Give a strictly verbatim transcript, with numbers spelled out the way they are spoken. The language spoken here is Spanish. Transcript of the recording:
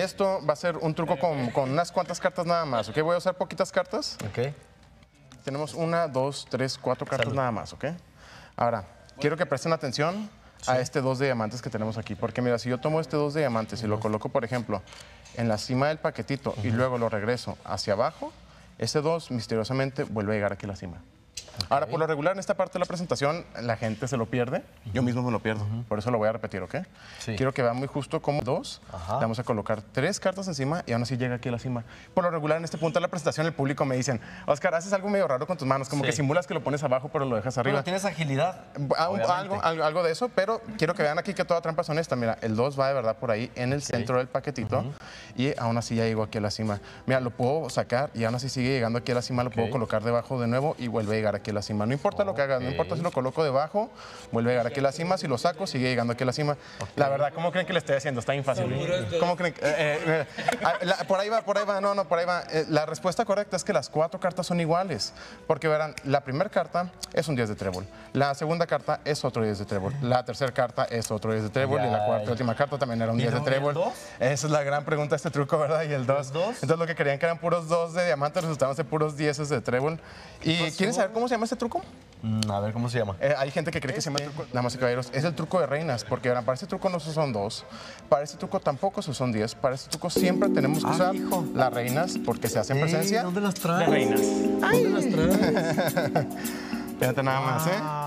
Esto va a ser un truco con, con unas cuantas cartas nada más, ¿ok? Voy a usar poquitas cartas. Ok. Tenemos una, dos, tres, cuatro cartas Salud. nada más, ¿ok? Ahora, quiero que presten atención a este dos de diamantes que tenemos aquí, porque mira, si yo tomo este dos de diamantes y lo coloco, por ejemplo, en la cima del paquetito y luego lo regreso hacia abajo, ese dos misteriosamente vuelve a llegar aquí a la cima. Ahora, por lo regular, en esta parte de la presentación, la gente se lo pierde. Yo mismo me lo pierdo. Por eso lo voy a repetir, ¿ok? Sí. Quiero que vean muy justo como dos. Ajá. Le vamos a colocar tres cartas encima y aún así llega aquí a la cima. Por lo regular, en este punto de la presentación, el público me dicen, Oscar, haces algo medio raro con tus manos. Como Sí. que simulas que lo pones abajo, pero lo dejas arriba. Pero tienes agilidad. Ah, un- obviamente. algo, algo, algo de eso, pero quiero que vean aquí que toda trampa es honesta. Mira, el dos va de verdad por ahí en el centro del paquetito y aún así ya llegó aquí a la cima. Mira, lo puedo sacar y aún así sigue llegando aquí a la cima, lo puedo Ok. colocar debajo de nuevo y vuelve a llegar aquí a la cima. No importa lo que haga, no importa si lo coloco debajo, vuelve a llegar aquí a la cima, si lo saco, sigue llegando aquí a la cima. La verdad, ¿cómo creen que le estoy haciendo? Está bien fácil. ¿Cómo creen? que- eh, eh, eh, ah, la- por ahí va, por ahí va, no, no, por ahí va. Eh, la respuesta correcta es que las cuatro cartas son iguales, porque verán, la primera carta es un diez de trébol, la segunda carta es otro diez de trébol, la tercera carta es otro diez de trébol y la cuarta y última carta también era un ¿Y diez de luego el trébol. dos? Esa es la gran pregunta de este truco, ¿verdad? Y el dos. dos? Entonces lo que querían que eran puros dos de diamante resultaban ser puros dieces de trébol. ¿Y quieren saber cómo se llama este truco? Mm, a ver, ¿cómo se llama? Eh, hay gente que cree que se llama truco, damas y caballeros, es el truco de reinas, porque verán, para este truco no se usan dos, para este truco tampoco se usan diez, para este truco siempre tenemos que Ah, usar hijo. las reinas porque se hacen presencia ¿Dónde las traes? de reinas. ¿Dónde las traes? Fíjate nada más, ¿eh?